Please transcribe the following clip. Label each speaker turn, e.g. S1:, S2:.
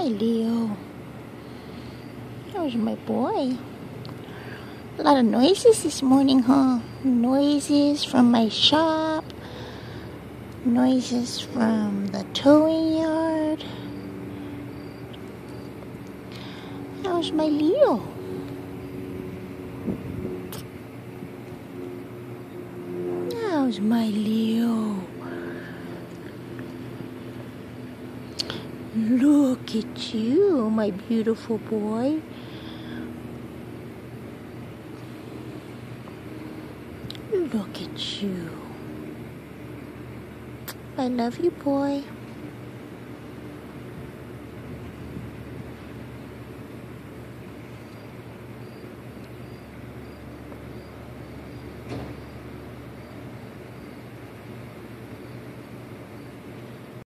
S1: Hi, Leo. There's my boy. A lot of noises this morning, huh? Noises from my shop. Noises from the towing yard. How's my Leo? How's my Leo? Look at you, my beautiful boy. Look at you. I love you, boy.